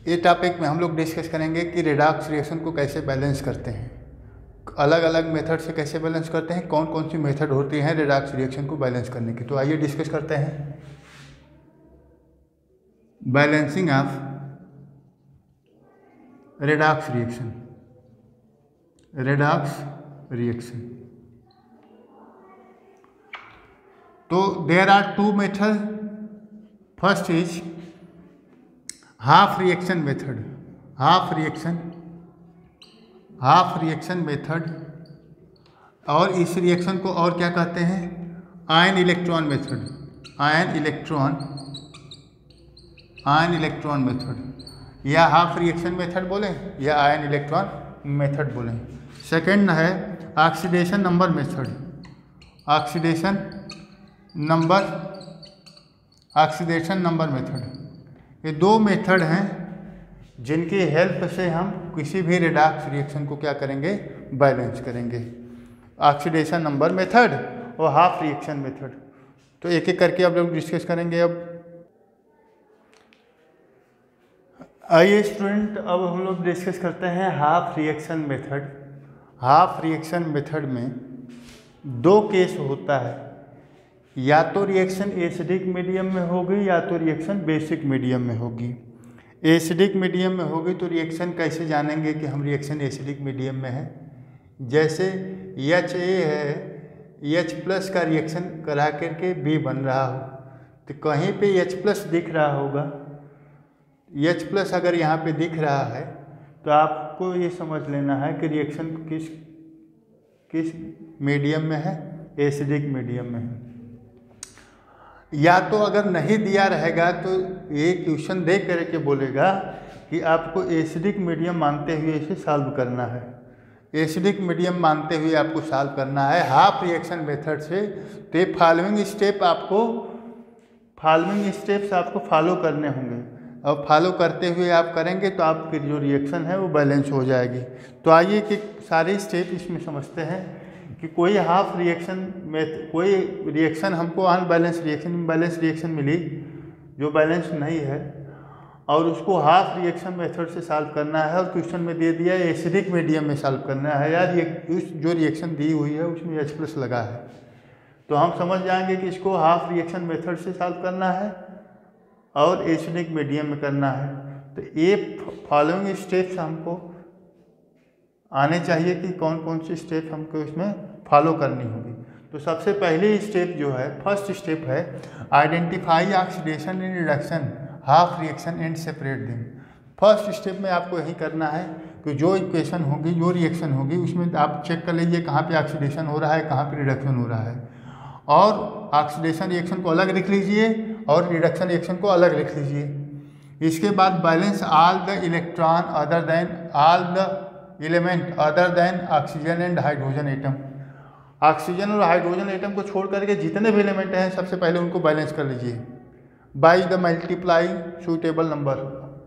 ये टॉपिक में हम लोग डिस्कस करेंगे कि रेडॉक्स रिएक्शन को कैसे बैलेंस करते हैं, अलग अलग मेथड से कैसे बैलेंस करते हैं, कौन कौन सी मेथड होती हैं रेडॉक्स रिएक्शन को बैलेंस करने की। तो आइए डिस्कस करते हैं balancing of redox reaction. Redox reaction, तो there are two method. First is half reaction method. Half reaction method, और इस रिएक्शन को और क्या कहते हैं, ion electron method. Ion electron method, या हाफ रिएक्शन मेथड बोलें या आयन इलेक्ट्रॉन मेथड बोलें। सेकंड है oxidation number method. Oxidation number method. ये दो मेथड हैं जिनकी हेल्प से हम किसी भी रेडॉक्स रिएक्शन को क्या करेंगे, बैलेंस करेंगे। ऑक्सीडेशन नंबर मेथड और हाफ रिएक्शन मेथड। तो एक एक करके अब लोग डिस्कस करेंगे। अब आइए स्टूडेंट, अब हम लोग डिस्कस करते हैं half reaction method. Half reaction method में दो केस होता है, या तो रिएक्शन एसिडिक मीडियम में होगी या तो रिएक्शन बेसिक मीडियम में होगी। एसिडिक मीडियम में होगी तो रिएक्शन कैसे जानेंगे कि हम रिएक्शन एसिडिक मीडियम में है। जैसे H है, H+ का रिएक्शन करा करके B बन रहा हो तो कहीं पे H+ दिख रहा होगा। H+ अगर यहाँ पे दिख रहा है तो आपको ये समझ लेना है कि रिएक्शन किस मीडियम में है, एसिडिक मीडियम में है। या तो अगर नहीं दिया रहेगा तो ये क्वेश्चन दे करके बोलेगा कि आपको एसिडिक मीडियम मानते हुए इसे सॉल्व करना है। एसिडिक मीडियम मानते हुए आपको सॉल्व करना है हाफ रिएक्शन मेथड से। तो ये फॉलोइंग स्टेप्स आपको फॉलो करने होंगे, और फॉलो करते हुए आप करेंगे तो आपकी जो रिएक्शन है वो बैलेंस हो जाएगी। तो आइए कि सारे स्टेप इसमें समझते हैं कि कोई हाफ रिएक्शन में कोई रिएक्शन हमको अनबैलेंस रिएक्शन मिली जो बैलेंस नहीं है, और उसको हाफ रिएक्शन मेथड से सॉल्व करना है, और क्वेश्चन में दे दिया एसिडिक मीडियम में सॉल्व करना है। यार ये जो रिएक्शन दी हुई है उसमें H+ लगा है, तो हम समझ जाएंगे कि इसको हाफ रिएक्शन मेथड से सॉल्व करना है और एसिडिक मीडियम में करना है। तो ये फॉलोइंग स्टेप्स हमको आने चाहिए कि कौन कौन सी स्टेप हमको इसमें फॉलो करनी होगी। तो सबसे पहली स्टेप जो है, फर्स्ट स्टेप है identify oxidation in reduction half reaction and separate them. First step में आपको यही करना है कि जो इक्वेशन होगी, जो रिएक्शन होगी, उसमें आप चेक कर लीजिए कहाँ पे ऑक्सीडेशन हो रहा है, कहाँ पे रिडक्शन हो रहा है, और ऑक्सीडेशन रिएक्शन को अलग लिख लीजिए और रिडक्शन रिएक्शन को अलग लिख लीजिए। इसके बाद balance all the electron other than all the element other than oxygen and hydrogen atom. Oxygen और हाइड्रोजन एटम को छोड़ करके जितने भी एलिमेंट हैं सबसे पहले उनको बैलेंस कर लीजिए by the multiply suitable number.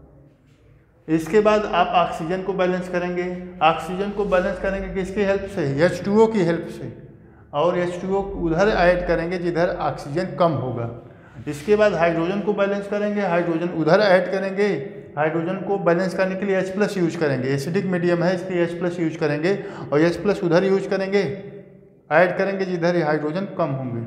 इसके बाद आप ऑक्सीजन को बैलेंस करेंगे। ऑक्सीजन को बैलेंस करेंगे किसकी हेल्प से, H2O की हेल्प से, और H2O उधर ऐड करेंगे जिधर ऑक्सीजन कम होगा। इसके बाद हाइड्रोजन को बैलेंस करेंगे, हाइड्रोजन उधर ऐड करेंगे। हाइड्रोजन को बैलेंस करने के लिए H+ यूज करेंगे, एसिडिक मीडियम है इसलिए H+ यूज करेंगे, और H+ उधर यूज करेंगे, ऐड करेंगे जिधर हाइड्रोजन कम होंगे।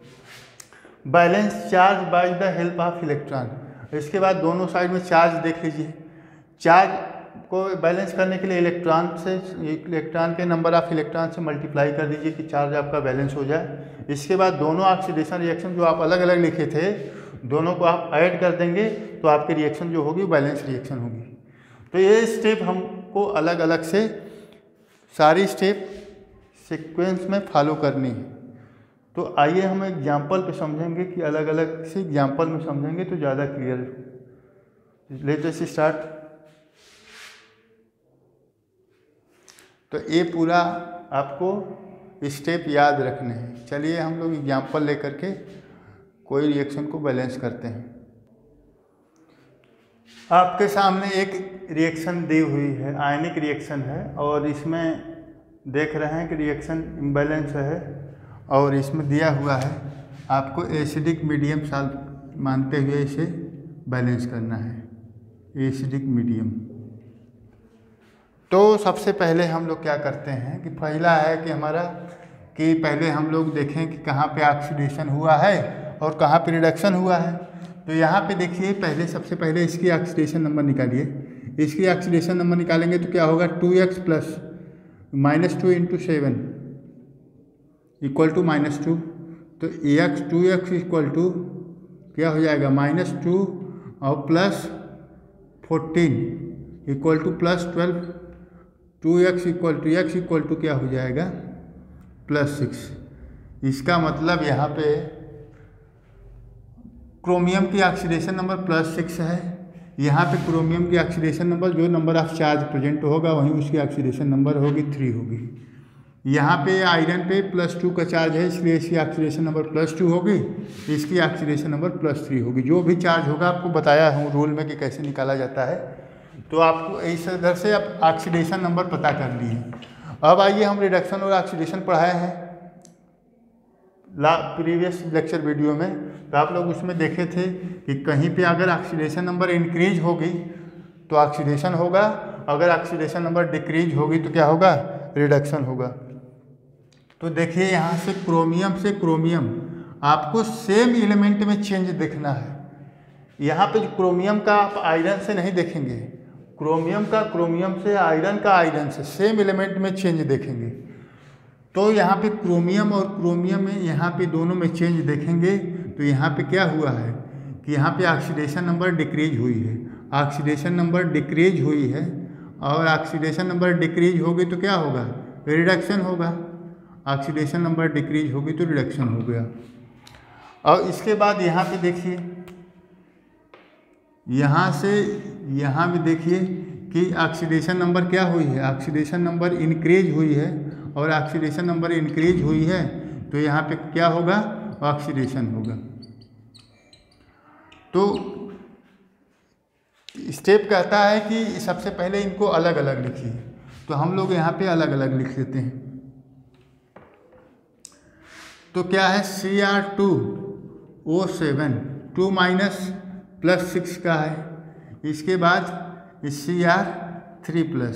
Balance charge by the help of electron. इसके बाद दोनों साइड में चार्ज देख लीजिए। चार्ज को बैलेंस करने के लिए इलेक्ट्रॉन के नंबर ऑफ इलेक्ट्रॉन से मल्टीप्लाई कर दीजिए कि चार्ज आपका बैलेंस हो जाए। इसके बाद दोनों ऑक्सीडेशन रिएक्शन जो आप अलग अलग लिखे थे, दोनों को आप ऐड कर देंगे तो आपकी रिएक्शन जो होगी बैलेंस रिएक्शन होगी। तो ये स्टेप हमको अलग अलग से सारी स्टेप सीक्वेंस में फॉलो करनी है। तो आइए हम एग्जाम्पल पे समझेंगे कि अलग अलग से एग्जाम्पल में समझेंगे तो ज़्यादा क्लियर। Let us start. तो ये पूरा आपको स्टेप याद रखने हैं। चलिए हम लोग एग्जाम्पल लेकर के कोई रिएक्शन को बैलेंस करते हैं। आपके सामने एक रिएक्शन दी हुई है, आयनिक रिएक्शन है, और इसमें देख रहे हैं कि रिएक्शन इम्बैलेंस है, और इसमें दिया हुआ है आपको एसिडिक मीडियम सॉल्व मानते हुए इसे बैलेंस करना है। Acidic medium. तो सबसे पहले हम लोग क्या करते हैं कि पहला है कि हमारा कि पहले हम लोग देखें कि कहाँ पे ऑक्सीडेशन हुआ है और कहाँ पे रिडक्शन हुआ है। तो यहाँ पे देखिए पहले सबसे पहले इसकी ऑक्सीडेशन नंबर निकालिए। इसकी ऑक्सीडेशन नंबर निकालेंगे तो क्या होगा 2x प्लस -2 × 7 = -2। तो 2x इक्वल टू क्या हो जाएगा -2 और +14 equal to +12। 2x equal to क्या हो जाएगा +6। इसका मतलब यहाँ पे क्रोमियम की ऑक्सीडेशन नंबर +6 है। यहाँ पे क्रोमियम की ऑक्सीडेशन नंबर जो नंबर ऑफ चार्ज प्रेजेंट होगा वहीं उसकी ऑक्सीडेशन नंबर होगी 3 होगी। यहाँ पे आयरन पे +2 का चार्ज है इसलिए इसकी ऑक्सीडेशन नंबर +2 होगी, इसकी ऑक्सीडेशन नंबर +3 होगी। जो भी चार्ज होगा आपको बताया हूँ रूल में कि कैसे निकाला जाता है। तो आपको इस तरह से आप ऑक्सीडेशन नंबर पता कर लिए। अब आइए हम रिडक्शन और ऑक्सीडेशन पढ़ाए हैं प्रीवियस लेक्चर वीडियो में। तो आप लोग उसमें देखे थे कि कहीं पे अगर ऑक्सीडेशन नंबर इंक्रीज होगी तो ऑक्सीडेशन होगा, अगर ऑक्सीडेशन नंबर डिक्रीज होगी तो क्या होगा रिडक्शन होगा। तो देखिए यहाँ से क्रोमियम आपको सेम एलिमेंट में चेंज देखना है। यहाँ पे क्रोमियम का आप आयरन से नहीं देखेंगे, क्रोमियम से, आयरन का आयरन से, सेम एलिमेंट में चेंज देखेंगे। तो यहाँ पे क्रोमियम और क्रोमियम में यहाँ पे दोनों में चेंज देखेंगे। तो यहाँ पे क्या हुआ है कि यहाँ पे ऑक्सीडेशन नंबर डिक्रीज हुई है, ऑक्सीडेशन नंबर डिक्रीज हुई है और ऑक्सीडेशन नंबर डिक्रीज होगी तो क्या होगा रिडक्शन होगा। ऑक्सीडेशन नंबर डिक्रीज होगी तो रिडक्शन हो गया। और इसके बाद यहाँ पे देखिए, यहाँ से यहाँ भी देखिए कि ऑक्सीडेशन नंबर क्या हुई है, ऑक्सीडेशन नंबर इंक्रीज हुई है और ऑक्सीडेशन नंबर इंक्रीज हुई है तो यहाँ पे क्या होगा ऑक्सीडेशन होगा। तो स्टेप कहता है कि सबसे पहले इनको अलग अलग लिखिए। तो हम लोग यहाँ पे अलग अलग लिख लेते हैं। तो क्या है Cr2O7 2 +6 का है। इसके बाद Cr3+।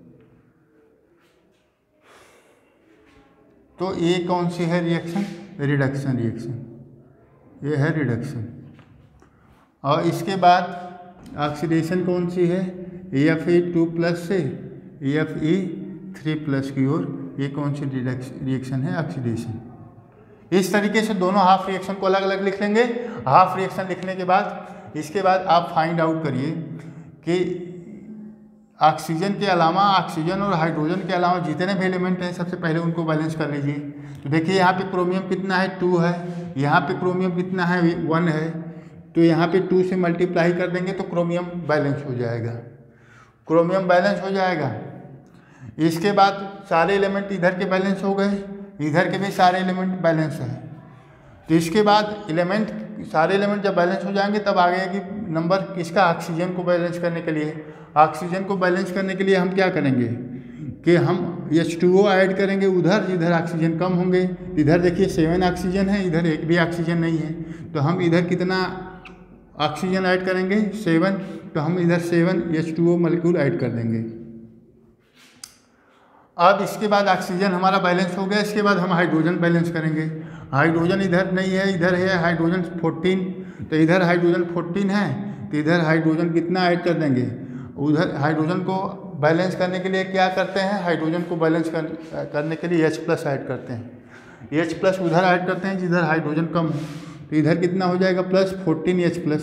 तो ये कौन सी है रिएक्शन, रिडक्शन रिएक्शन, ये है रिडक्शन। और इसके बाद ऑक्सीडेशन कौन सी है Fe2+ से Fe3+ की ओर, ये कौन सी रिएक्शन है ऑक्सीडेशन। इस तरीके से दोनों हाफ रिएक्शन को अलग अलग लिख लेंगे। हाफ रिएक्शन लिखने के बाद इसके बाद आप फाइंड आउट करिए कि ऑक्सीजन के अलावा, ऑक्सीजन और हाइड्रोजन के अलावा जितने भी एलिमेंट हैं सबसे पहले उनको बैलेंस कर लीजिए। तो देखिए यहाँ पे क्रोमियम कितना है 2 है, यहाँ पे क्रोमियम कितना है 1 है। तो यहाँ पे 2 से मल्टीप्लाई कर देंगे तो क्रोमियम बैलेंस हो जाएगा, क्रोमियम बैलेंस हो जाएगा। इसके बाद सारे एलिमेंट इधर के बैलेंस हो गए, इधर के भी सारे एलिमेंट बैलेंस है। तो इसके बाद सारे एलिमेंट जब बैलेंस हो जाएंगे तब आ गया कि नंबर किसका, ऑक्सीजन को बैलेंस करने के लिए। ऑक्सीजन को बैलेंस करने के लिए हम क्या करेंगे कि हम H2O ऐड करेंगे उधर जिधर ऑक्सीजन कम होंगे। इधर देखिए 7 ऑक्सीजन है, इधर एक भी ऑक्सीजन नहीं है। तो हम इधर कितना ऑक्सीजन ऐड करेंगे 7, तो हम इधर 7 H2O मॉलिक्यूल ऐड कर देंगे। अब इसके बाद ऑक्सीजन हमारा बैलेंस हो गया। इसके बाद हम हाइड्रोजन बैलेंस करेंगे। हाइड्रोजन इधर नहीं है, इधर है हाइड्रोजन 14। तो इधर हाइड्रोजन 14 है तो इधर हाइड्रोजन कितना ऐड कर देंगे। उधर हाइड्रोजन को बैलेंस करने के लिए क्या करते हैं, हाइड्रोजन को बैलेंस करने के लिए H+ ऐड करते हैं। H+ उधर ऐड करते हैं जिधर हाइड्रोजन कम है। तो इधर कितना हो जाएगा +14H+।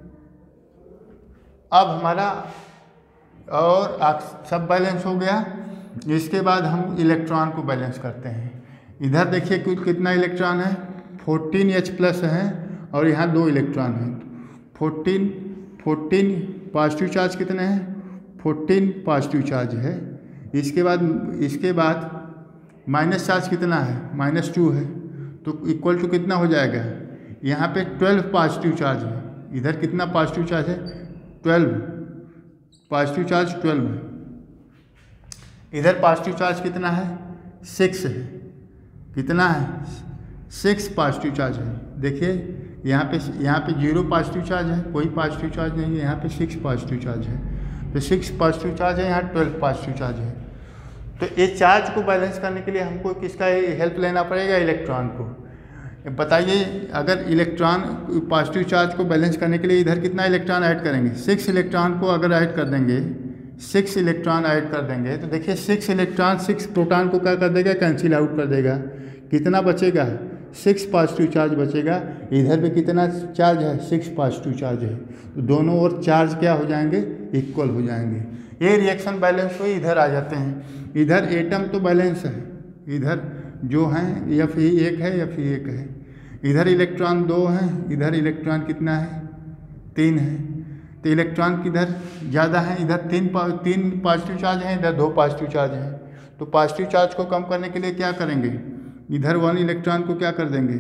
अब हमारा और सब बैलेंस हो गया। इसके बाद हम इलेक्ट्रॉन को बैलेंस करते हैं। इधर देखिए कुल कितना इलेक्ट्रॉन है 14H+ है और यहाँ 2 इलेक्ट्रॉन हैं। 14 पॉजिटिव चार्ज कितने हैं 14 पॉजिटिव चार्ज है। इसके बाद माइनस चार्ज कितना है -2 है। तो इक्वल टू कितना हो जाएगा, यहाँ पे 12 पॉजिटिव चार्ज है। इधर कितना पॉजिटिव चार्ज है 12, पॉजिटिव चार्ज 12 है। इधर पॉजिटिव चार्ज कितना है 6 है, कितना है 6 पॉजिटिव चार्ज है। देखिए यहाँ पे 0 पॉजिटिव चार्ज है, कोई पॉजिटिव चार्ज नहीं है, यहाँ पे 6 पॉजिटिव चार्ज है, तो 6 पॉजिटिव चार्ज है, यहाँ 12 पॉजिटिव चार्ज है। तो ये चार्ज को बैलेंस करने के लिए हमको किसका हेल्प लेना पड़ेगा? इलेक्ट्रॉन को। बताइए, अगर इलेक्ट्रॉन पॉजिटिव चार्ज को बैलेंस करने के लिए इधर कितना इलेक्ट्रॉन ऐड करेंगे? 6 इलेक्ट्रॉन को अगर ऐड कर देंगे, 6 इलेक्ट्रॉन ऐड कर देंगे, तो देखिए 6 इलेक्ट्रॉन 6 प्रोटॉन को क्या कर देगा? कैंसिल आउट कर देगा। कितना बचेगा? 6 पॉजिटिव चार्ज बचेगा। इधर पे कितना चार्ज है? 6 पॉजिटिव चार्ज है, तो दोनों ओर चार्ज क्या हो जाएंगे? इक्वल हो जाएंगे। ये रिएक्शन बैलेंस हुई। इधर आ जाते हैं, इधर एटम तो बैलेंस है, इधर जो हैं Fe1 है, Fe1 है, इधर इलेक्ट्रॉन 2 हैं, इधर इलेक्ट्रॉन कितना है? 3 है। तो इलेक्ट्रॉन किधर ज़्यादा है? इधर 3 पॉजिटिव चार्ज हैं, इधर 2 पॉजिटिव चार्ज हैं। तो पॉजिटिव चार्ज को कम करने के लिए क्या करेंगे? इधर 1 इलेक्ट्रॉन को क्या कर देंगे?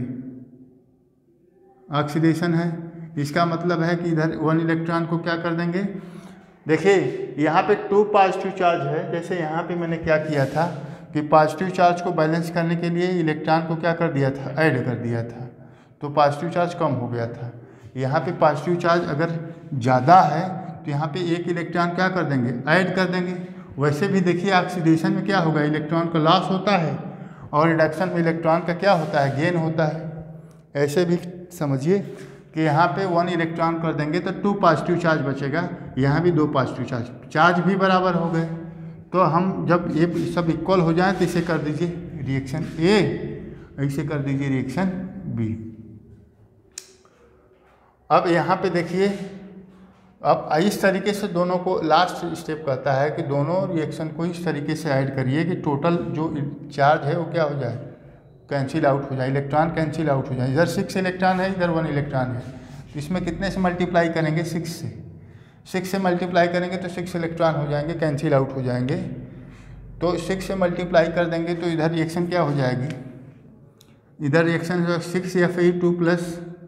ऑक्सीडेशन है। इसका मतलब है कि इधर 1 इलेक्ट्रॉन को क्या कर देंगे? देखिए यहाँ पे 2 पॉजिटिव चार्ज है, जैसे यहाँ पे मैंने क्या किया था कि पॉजिटिव चार्ज को बैलेंस करने के लिए इलेक्ट्रॉन को क्या कर दिया था? ऐड कर दिया था, तो पॉजिटिव चार्ज कम हो गया था। यहाँ पे पॉजिटिव चार्ज अगर ज़्यादा है तो यहाँ पे 1 इलेक्ट्रॉन क्या कर देंगे? ऐड कर देंगे। वैसे भी देखिए ऑक्सीडेशन में क्या होगा? इलेक्ट्रॉन का लॉस होता है और रिडक्शन में इलेक्ट्रॉन का क्या होता है? गेन होता है। ऐसे भी समझिए कि यहाँ पे 1 इलेक्ट्रॉन कर देंगे तो 2 पॉजिटिव चार्ज बचेगा, यहाँ भी 2 पॉजिटिव चार्ज, चार्ज भी बराबर हो गए। तो हम जब ये सब इक्वल हो जाए तो इसे कर दीजिए रिएक्शन ए, ऐसे कर दीजिए रिएक्शन बी। अब यहाँ पे देखिए, अब इस तरीके से दोनों को लास्ट स्टेप कहता है कि दोनों रिएक्शन को इस तरीके से ऐड करिए कि टोटल जो चार्ज है वो क्या हो जाए? कैंसिल आउट हो जाए, इलेक्ट्रॉन कैंसिल आउट हो जाए। इधर 6 इलेक्ट्रॉन है, इधर 1 इलेक्ट्रॉन है, तो इसमें कितने से मल्टीप्लाई करेंगे? 6 से। 6 से मल्टीप्लाई करेंगे तो 6 इलेक्ट्रॉन हो जाएंगे, कैंसिल आउट हो जाएंगे। तो 6 से मल्टीप्लाई कर देंगे तो इधर रिएक्शन क्या हो जाएगी? इधर reaction 6Fe2 plus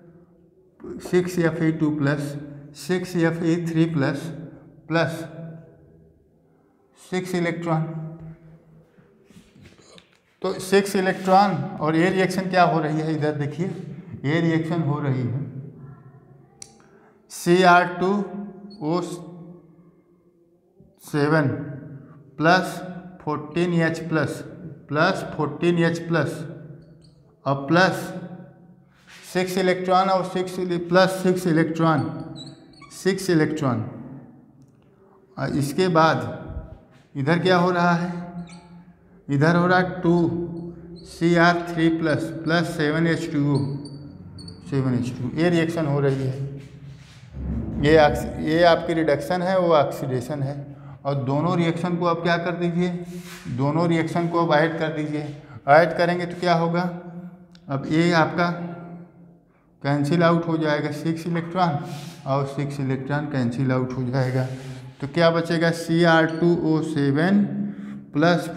6Fe2 plus 6Fe3 plus 6 electron, तो 6 इलेक्ट्रॉन। और ये रिएक्शन क्या हो रही है? इधर देखिए, ये रिएक्शन हो रही है Cr2O7 plus 14H plus 14H plus और प्लस 6 इलेक्ट्रॉन और 6 प्लस 6 इलेक्ट्रॉन, 6 इलेक्ट्रॉन। और इसके बाद इधर क्या हो रहा है? इधर हो रहा है 2Cr3 प्लस 7H2O, 7H2। ये रिएक्शन हो रही है। ये आपकी रिडक्शन है, वो ऑक्सीडेशन है। और दोनों रिएक्शन को आप क्या कर दीजिए? दोनों रिएक्शन को अब ऐड कर दीजिए। ऐड करेंगे तो क्या होगा? अब ये आपका कैंसिल आउट हो जाएगा, 6 इलेक्ट्रॉन और 6 इलेक्ट्रॉन कैंसिल आउट हो जाएगा। तो क्या बचेगा? Cr2O7 plus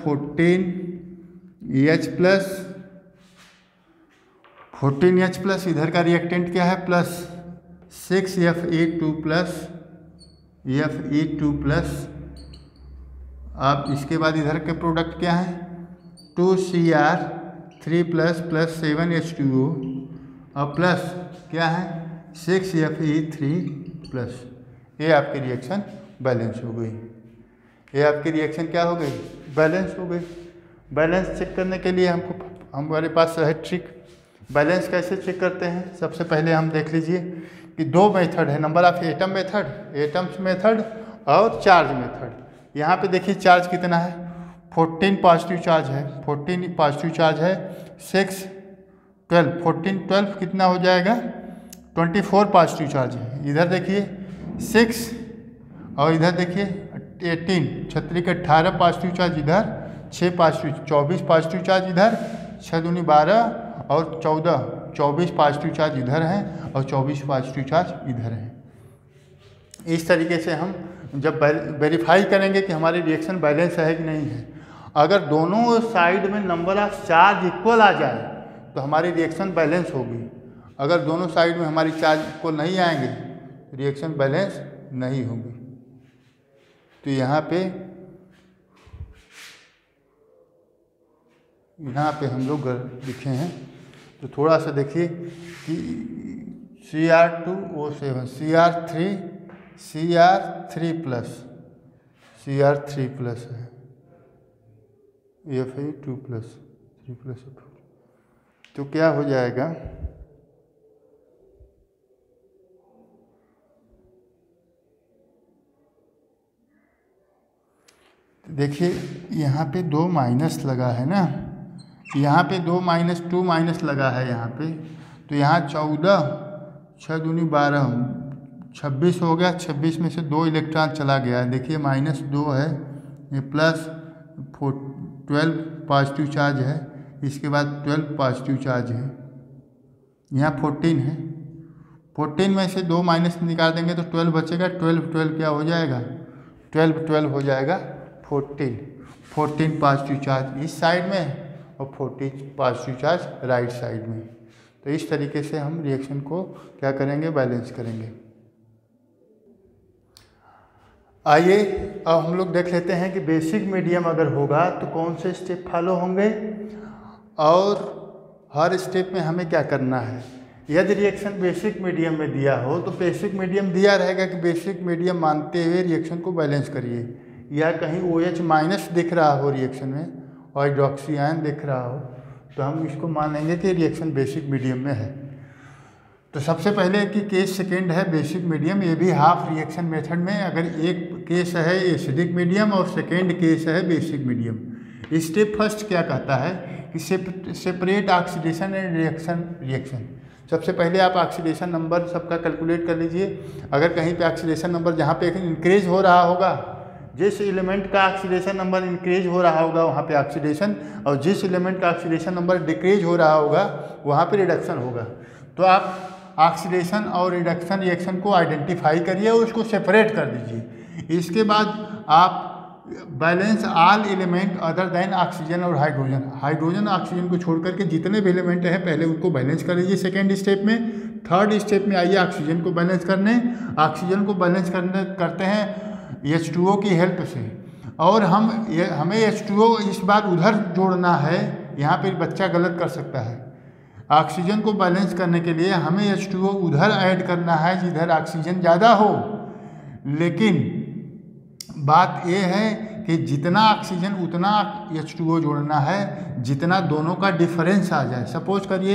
14H plus 14H plus, इधर का रिएक्टेंट क्या है? प्लस 6Fe2 प्लस अब इसके बाद इधर के प्रोडक्ट क्या है? 2Cr3 प्लस 7H2O और प्लस क्या है? 6Fe3 plus. ये आपकी रिएक्शन बैलेंस हो गई। ये आपकी रिएक्शन क्या हो गई? बैलेंस हो गई। बैलेंस चेक करने के लिए हमारे पास है ट्रिक। बैलेंस कैसे चेक करते हैं? सबसे पहले हम देख लीजिए कि 2 मेथड है, number of atom method, atoms method और चार्ज मेथड। यहाँ पे देखिए चार्ज कितना है? 14 पॉजिटिव चार्ज है, 14 पॉजिटिव चार्ज है, 6 12 14 12 कितना हो जाएगा? 24 पॉजिटिव चार्ज है। इधर देखिए 6 और इधर देखिए 18, छतरी के 18 पॉजिटिव चार्ज इधर, 6 पॉजिटिव 24 पॉजिटिव चार्ज इधर, 6 दूनी 12 और 14 24 पॉजिटिव चार्ज इधर हैं और 24 पॉजिटिव चार्ज इधर हैं। इस तरीके से हम जब वेरीफाई करेंगे कि हमारी रिएक्शन बैलेंस है कि नहीं है। अगर दोनों साइड में नंबर ऑफ चार्ज इक्वल आ जाए तो हमारी रिएक्शन बैलेंस होगी। अगर दोनों साइड में हमारी चार्ज इक्वल नहीं आएंगे रिएक्शन बैलेंस नहीं होगी। तो यहाँ पे हम लोग लिखे हैं, तो थोड़ा सा देखिए कि Cr2O7 Cr3 प्लस है, Fe2 प्लस 3 प्लस, तो क्या हो जाएगा, देखिए यहाँ पे 2 माइनस लगा है ना, यहाँ पे 2 माइनस 2 माइनस लगा है यहाँ पे, तो यहाँ 14 6 दूनी 12 26 हो गया। 26 में से 2 इलेक्ट्रॉन चला गया है, देखिए -2 है, ये प्लस 12 पॉजिटिव चार्ज है, इसके बाद 12 पॉजिटिव चार्ज है, यहाँ 14 है। 14 में से 2 माइनस निकाल देंगे तो 12 बचेगा, 12 क्या हो जाएगा, 12 हो जाएगा 14 पॉजिटिव चार्ज इस साइड में और 14 पॉजिटिव चार्ज राइट साइड में। तो इस तरीके से हम रिएक्शन को क्या करेंगे, बैलेंस करेंगे। आइए अब हम लोग देख लेते हैं कि बेसिक मीडियम अगर होगा तो कौन से स्टेप फॉलो होंगे और हर स्टेप में हमें क्या करना है। यदि रिएक्शन बेसिक मीडियम में दिया हो तो बेसिक मीडियम दिया रहेगा कि बेसिक मीडियम मानते हुए रिएक्शन को बैलेंस करिए, या कहीं OH माइनस दिख रहा हो रिएक्शन में और हाइड्रोक्सी आयन दिख रहा हो तो हम इसको मान लेंगे कि रिएक्शन बेसिक मीडियम में है। तो सबसे पहले कि केस सेकेंड है बेसिक मीडियम, ये भी हाफ रिएक्शन मेथड में अगर एक केस है एसिडिक मीडियम और सेकेंड केस है बेसिक मीडियम। स्टेप फर्स्ट क्या कहता है कि सेपरेट ऑक्सीडेशन एंड रिएक्शन। सबसे पहले आप ऑक्सीडेशन नंबर सबका कैलकुलेट कर लीजिए। अगर कहीं पे ऑक्सीडेशन नंबर जहाँ पे इंक्रीज हो रहा होगा, जिस एलिमेंट का ऑक्सीडेशन नंबर इंक्रीज हो रहा होगा वहाँ पे ऑक्सीडेशन, और जिस एलिमेंट का ऑक्सीडेशन नंबर डिक्रीज हो रहा होगा वहाँ पे रिडक्शन होगा। तो आप ऑक्सीडेशन और रिडक्शन रिएक्शन को आइडेंटिफाई करिए और उसको सेपरेट कर दीजिए। इसके बाद आप balance all element other than oxygen और हाइड्रोजन ऑक्सीजन को छोड़ करके जितने भी एलिमेंट हैं पहले उनको बैलेंस कर लीजिए सेकेंड स्टेप में। थर्ड स्टेप में आइए ऑक्सीजन को बैलेंस करने। ऑक्सीजन को बैलेंस करते हैं H2O की हेल्प से, और हमें H2O इस बार उधर जोड़ना है। यहाँ पे बच्चा गलत कर सकता है। ऑक्सीजन को बैलेंस करने के लिए हमें H2O उधर ऐड करना है जिधर ऑक्सीजन ज़्यादा हो, लेकिन बात यह है कि जितना ऑक्सीजन उतना H2O जोड़ना है जितना दोनों का डिफरेंस आ जाए। सपोज करिए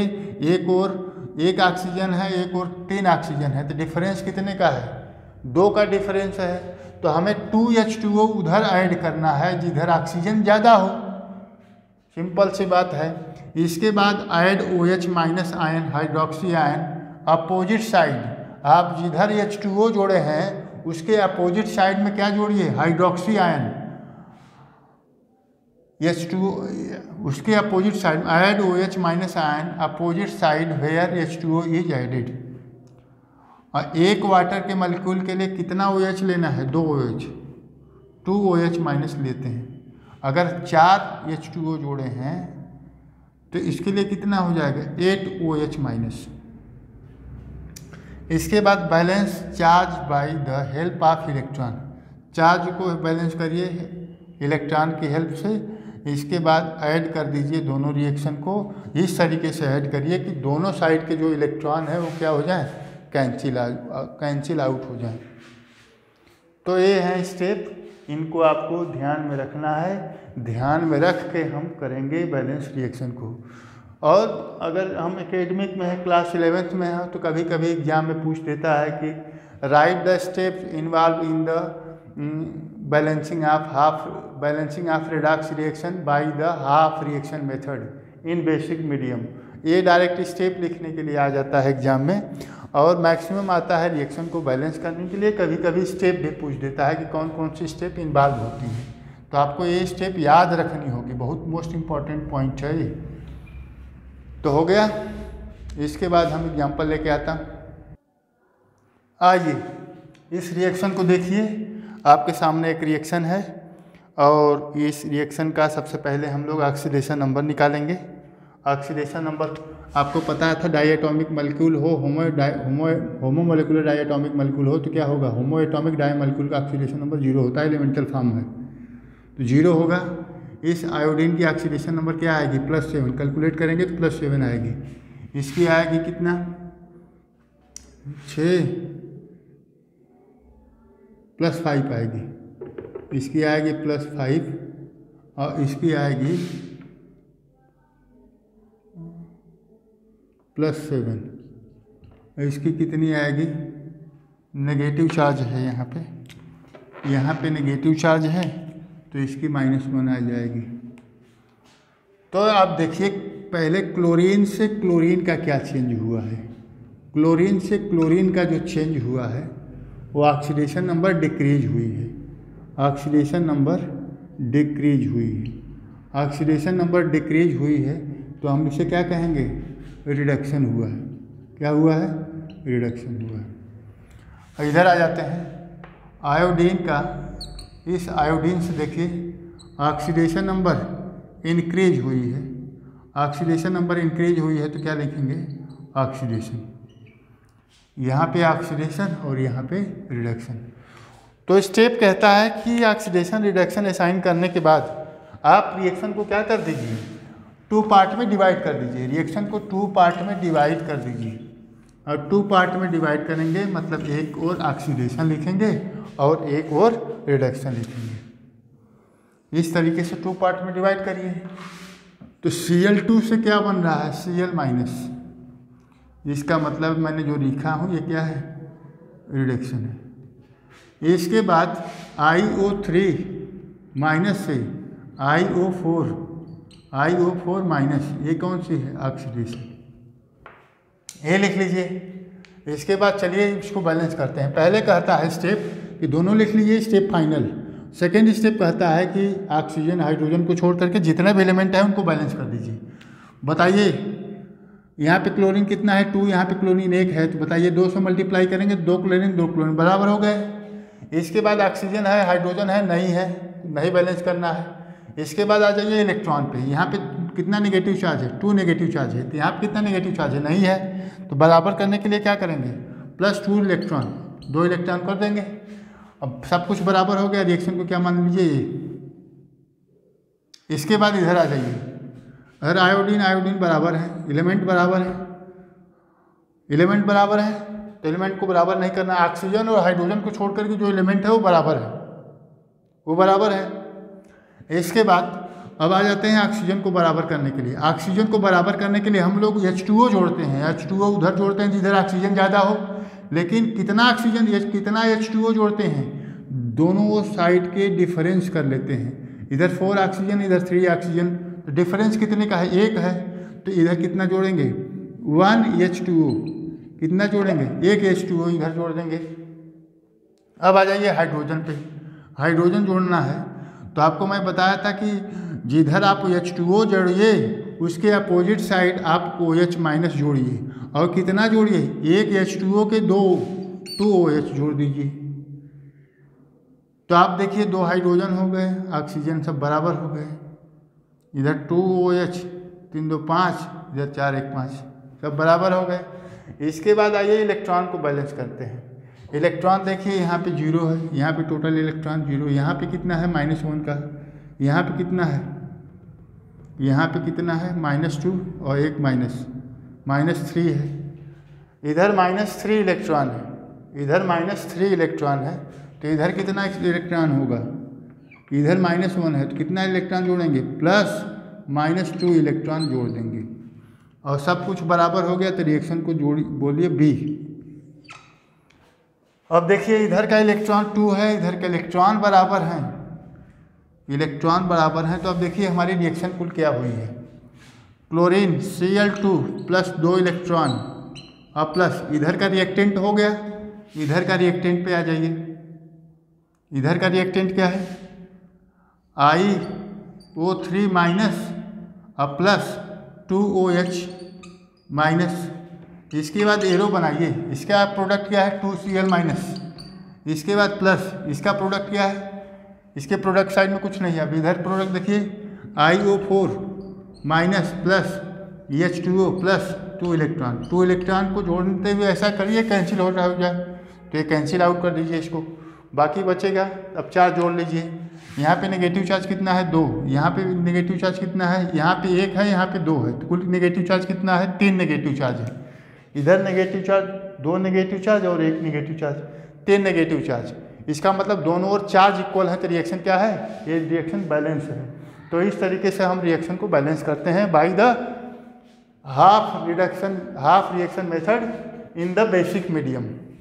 एक ऑक्सीजन है, एक और 3 ऑक्सीजन है, तो डिफरेंस कितने का है, 2 का डिफरेंस है। तो हमें 2H2O उधर ऐड करना है जिधर ऑक्सीजन ज़्यादा हो। सिंपल सी बात है। इसके बाद add OH minus ion hydroxy ion opposite side. आप जिधर H2O जोड़े हैं उसके अपोजिट साइड में क्या जोड़िए, हाइड्रोक्सी आयन। H2O उसके opposite side add OH minus ion opposite side where H2O is added. और एक वाटर के मॉलिक्यूल के लिए कितना OH लेना है, 2 OH, 2 OH माइनस लेते हैं। अगर 4 H2O जोड़े हैं तो इसके लिए कितना हो जाएगा, 8 OH माइनस। इसके बाद balance charge by the help of electron. Charge को बैलेंस करिए इलेक्ट्रॉन की हेल्प से। इसके बाद ऐड कर दीजिए दोनों रिएक्शन को इस तरीके से ऐड करिए कि दोनों साइड के जो इलेक्ट्रॉन है वो क्या हो जाए, कैंसिल आउट हो जाए। तो ये है स्टेप, इनको आपको ध्यान में रखना है। ध्यान में रख के हम करेंगे बैलेंस रिएक्शन को। और अगर हम एकेडमिक में है, क्लास 11th में है, तो कभी कभी एग्जाम में पूछ देता है कि write the steps involve in the balancing of redox reaction by the half reaction method in basic medium. ये डायरेक्ट स्टेप लिखने के लिए आ जाता है एग्जाम में, और मैक्सिमम आता है रिएक्शन को बैलेंस करने के लिए। कभी कभी स्टेप भी पूछ देता है कि कौन कौन सी स्टेप इन्वॉल्व होती हैं, तो आपको ये स्टेप याद रखनी होगी, बहुत मोस्ट इम्पॉर्टेंट पॉइंट है ये। तो हो गया। इसके बाद हम एग्जाम्पल लेके आता। आइए इस रिएक्शन को देखिए। आपके सामने एक रिएक्शन है और इस रिएक्शन का सबसे पहले हम लोग ऑक्सीडेशन नंबर निकालेंगे। ऑक्सीडेशन नंबर आपको पता था, डायटोमिक मॉलिक्यूल हो, होमो मोलिकुलर डायटोमिक मॉलिक्यूल हो तो क्या होगा, होमो एटॉमिक डाई मॉलिक्यूल का ऑक्सीडेशन नंबर 0 होता है, एलिमेंटल फॉर्म है तो 0 होगा। इस आयोडीन की ऑक्सीडेशन नंबर क्या आएगी, +7। कैलकुलेट करेंगे तो +7 आएगी। इसकी आएगी कितना, 6 +5 आएगी, इसकी आएगी +5 और इसकी आएगी +7। इसकी कितनी आएगी? नेगेटिव चार्ज है यहाँ पे नेगेटिव चार्ज है तो इसकी -1 आ जाएगी। तो आप देखिए पहले क्लोरीन से क्लोरीन का क्या चेंज हुआ है। क्लोरीन से क्लोरीन का जो चेंज हुआ है वो ऑक्सीडेशन नंबर डिक्रीज हुई है, ऑक्सीडेशन नंबर डिक्रीज हुई है। ऑक्सीडेशन नंबर डिक्रीज हुई है तो हम इसे क्या कहेंगे? रिडक्शन हुआ है। क्या हुआ है? रिडक्शन हुआ है। इधर आ जाते हैं आयोडीन का। इस आयोडीन से देखिए ऑक्सीडेशन नंबर इंक्रीज हुई है, ऑक्सीडेशन नंबर इंक्रीज हुई है तो क्या लिखेंगे? ऑक्सीडेशन। यहाँ पे ऑक्सीडेशन और यहाँ पे रिडक्शन। तो स्टेप कहता है कि ऑक्सीडेशन रिडक्शन असाइन करने के बाद आप रिएक्शन को क्या कर दीजिए? 2 पार्ट में डिवाइड कर दीजिए। रिएक्शन को 2 पार्ट में डिवाइड कर दीजिए और 2 पार्ट में डिवाइड करेंगे मतलब एक और ऑक्सीडेशन लिखेंगे और एक और रिडक्शन लिखेंगे। इस तरीके से 2 पार्ट में डिवाइड करिए तो Cl2 से क्या बन रहा है? Cl-। इसका मतलब मैंने जो लिखा हूँ ये क्या है? रिडक्शन है। इसके बाद IO3 माइनस से IO4 माइनस, ये कौन सी है? ऑक्सीडेशन। ये लिख लीजिए। इसके बाद चलिए इसको बैलेंस करते हैं। पहले कहता है स्टेप कि दोनों लिख लीजिए, स्टेप फाइनल। सेकेंड स्टेप कहता है कि ऑक्सीजन हाइड्रोजन को छोड़ करके जितने भी एलिमेंट है उनको बैलेंस कर दीजिए। बताइए यहाँ पे क्लोरीन कितना है? 2, यहाँ पे क्लोरीन 1 है तो बताइए 2 से मल्टीप्लाई करेंगे 2 क्लोरीन बराबर हो गए। इसके बाद ऑक्सीजन है, हाइड्रोजन है, नहीं बैलेंस करना है। इसके बाद आ जाइए इलेक्ट्रॉन पे। यहाँ पे कितना नेगेटिव चार्ज है? 2 नेगेटिव चार्ज है। तो यहाँ पे कितना नेगेटिव चार्ज है? नहीं है। तो बराबर करने के लिए क्या करेंगे? +2 इलेक्ट्रॉन, 2 इलेक्ट्रॉन कर देंगे। अब सब कुछ बराबर हो गया। रिएक्शन को क्या मान लीजिए? ये। इसके बाद इधर आ जाइए। अगर आयोडीन बराबर है, एलिमेंट बराबर है, एलिमेंट बराबर है तो एलिमेंट को बराबर नहीं करना। ऑक्सीजन और हाइड्रोजन को छोड़ करके जो एलिमेंट है वो बराबर है, वो बराबर है। इसके बाद अब आ जाते हैं ऑक्सीजन को बराबर करने के लिए। ऑक्सीजन को बराबर करने के लिए हम लोग H2O जोड़ते हैं। H2O उधर जोड़ते हैं जिधर ऑक्सीजन ज़्यादा हो, लेकिन कितना ऑक्सीजन कितना H2O जोड़ते हैं? दोनों साइड के डिफरेंस कर लेते हैं। इधर 4 ऑक्सीजन इधर 3 ऑक्सीजन, तो डिफरेंस कितने का है? 1 है। तो इधर कितना जोड़ेंगे? 1 H2O। कितना जोड़ेंगे? 1 H2O इधर जोड़ देंगे। अब आ जाइए हाइड्रोजन पे। हाइड्रोजन जोड़ना है तो आपको मैं बताया था कि जिधर आप H2O जोड़िए उसके अपोजिट साइड आप OH- जोड़िए और कितना जोड़िए? 1 H2O के 2 OH जोड़ दीजिए। तो आप देखिए 2 हाइड्रोजन हो गए, ऑक्सीजन सब बराबर हो गए। इधर 2 OH, 3 2 5, इधर 4 1 5, सब बराबर हो गए। इसके बाद आइए इलेक्ट्रॉन को बैलेंस करते हैं। इलेक्ट्रॉन देखिए यहाँ पे 0 है, यहाँ पे टोटल इलेक्ट्रॉन 0। यहाँ पे कितना है? -1 का। यहाँ पे कितना है? यहाँ पे कितना है? -2 और एक -3 है। इधर -3 इलेक्ट्रॉन है, इधर -3 इलेक्ट्रॉन है। तो इधर कितना इलेक्ट्रॉन होगा? इधर -1 है तो कितना इलेक्ट्रॉन जोड़ेंगे? +-2 इलेक्ट्रॉन जोड़ देंगे और सब कुछ बराबर हो गया तो रिएक्शन को बोलिए B। अब देखिए इधर का इलेक्ट्रॉन 2 है, इधर का इलेक्ट्रॉन बराबर हैं, इलेक्ट्रॉन बराबर हैं। तो अब देखिए हमारी रिएक्शन कुल क्या हुई है। क्लोरीन Cl2 +2 इलेक्ट्रॉन और प्लस इधर का रिएक्टेंट हो गया। इधर का रिएक्टेंट पे आ जाइए। इधर का रिएक्टेंट क्या है? IO3 माइनस और +2 OH-। इसके बाद एरो बनाइए। इसका प्रोडक्ट क्या है? 2Cl-। इसके बाद प्लस इसका प्रोडक्ट क्या है? इसके प्रोडक्ट साइड में कुछ नहीं है। अब इधर प्रोडक्ट देखिए IO4 minus plus H2O plus 2 electron. 2 electron को जोड़ते हुए ऐसा करिए कैंसिल हो जाए, तो ये कैंसिल आउट कर दीजिए इसको, बाकी बचेगा। अब 4 जोड़ लीजिए। यहाँ पे नेगेटिव चार्ज कितना है? 2। यहाँ पे नेगेटिव चार्ज कितना है? यहाँ पे 1 है, यहाँ पे 2 है। तो कुल नेगेटिव चार्ज कितना है? 3 नेगेटिव चार्ज है। इधर नेगेटिव चार्ज 2 नेगेटिव चार्ज और 1 नेगेटिव चार्ज, 3 नेगेटिव चार्ज। इसका मतलब दोनों ओर चार्ज इक्वल है तो रिएक्शन क्या है, ये रिएक्शन बैलेंस है। तो इस तरीके से हम रिएक्शन को बैलेंस करते हैं by the half reaction method in the basic medium.